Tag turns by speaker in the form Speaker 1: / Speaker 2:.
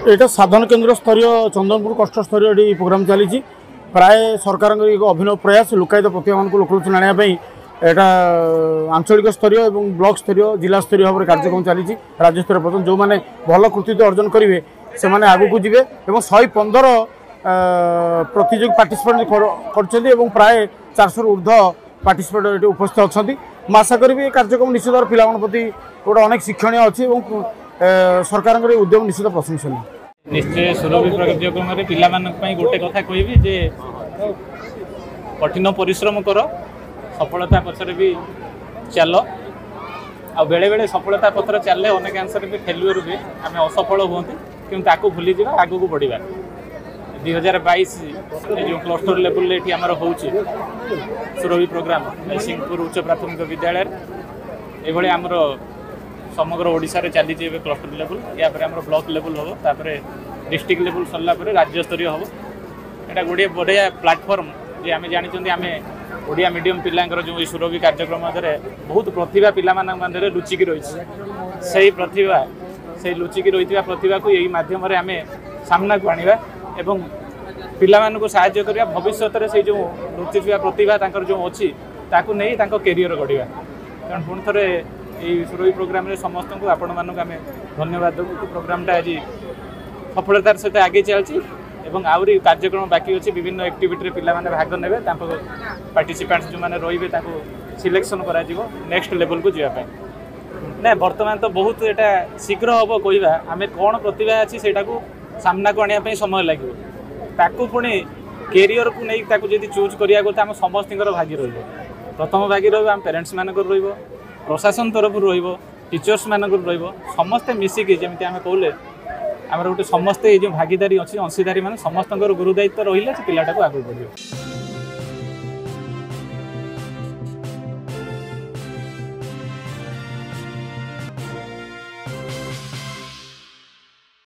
Speaker 1: এটা साधन केन्द्र स्तरीय चंदनपुर कष्ट स्तरीय प्रोग्राम चली प्राय सरकार एक अभिनव प्रयास लुकायित प्रतिभा लोकलोचन आने एटा आंचलिक स्तरीय और ब्लॉक स्तरीय जिला स्तरीय भाव में कार्यक्रम चली राज्य स्तरीय पर्यटन जो मैंने भल कृतित्व अर्जन करेंगे से आगू जी 115 प्रतियोगी पार्टिसिपेट कर प्राय 400 ऊर्ध पार्टिसिपेट उपस्थित अच्छा मैं आशा करी कार्यक्रम निश्चित भाव पिला प्रति गोटे अनेक शिक्षण अच्छी सरकार उद्यम निश्चित प्रशंसनीय
Speaker 2: निश्चय सुरभि कार्यक्रम पे गोटे कथा कहबी जे कठिन परिश्रम कर सफलता पछरे भी चल आ बेले बेले सफलता पथर चले अनेक आंसर भी फेल्युअर भी आम असफल हूँ कि भूली जा आग को बढ़ा 2022 जो क्लस्टर लेवल ये आमर हो सुरभि प्रोग्राम सिंहपुर उच्च प्राथमिक विद्यालय ये आमर समग्र ओडिशा रे चली क्लस्टर लेवल या ब्लॉक लेवल हम तापर डिस्ट्रिक्ट लेवल सरला राज्य स्तरीय हम यहाँ गोटे बढ़िया प्लाटफर्म जे आम जानी आम ओडिया मीडियम पिलांकर जो सुरभि कार्यक्रम बहुत प्रतिभा पिला लुचिकी रही से प्रतिभा से लुचिकी रही प्रतिभा को यही माध्यम आम सामना को आनिबा एवं पिलामान को साहाय्य करवा भविष्य में से जो लुचिवा प्रतिभा जो अच्छी ताकू नहीं कैरियर गढ़ा कारण पुणी थे ये सुरभि प्रोग्राम रे समस्त को आपण मानक आम धन्यवाद देवु प्रोग्रामटा आज सफलतार सहित आगे चलती एवं आहरी कार्यक्रम बाकी अच्छी विभिन्न एक्टिविटी पिला माने भाग नेबे पार्टिसिपेंट्स जो मैंने रही सिलेक्शन करा नेक्स्ट लेवल को जावाई ना बर्तमान तो बहुत एटा शीघ्र हम कहवा आम कौन प्रतिभा अच्छी से सामना को आने समय लगे ताकू पुणी कैरियर को नहीं जब चूज करा आम समस्त भागी रही प्रथम भागी रही पेरेन्ट्स मानक रही प्रशासन तरफ टीचर्स मानक समस्ते मिसिकी जमी आम कहले आमर गोटे समस्ते ये जो भागीदारी अच्छी अंशीदारी मान समस्त गुरुदायित्व रही पिलाटा को आगे बढ़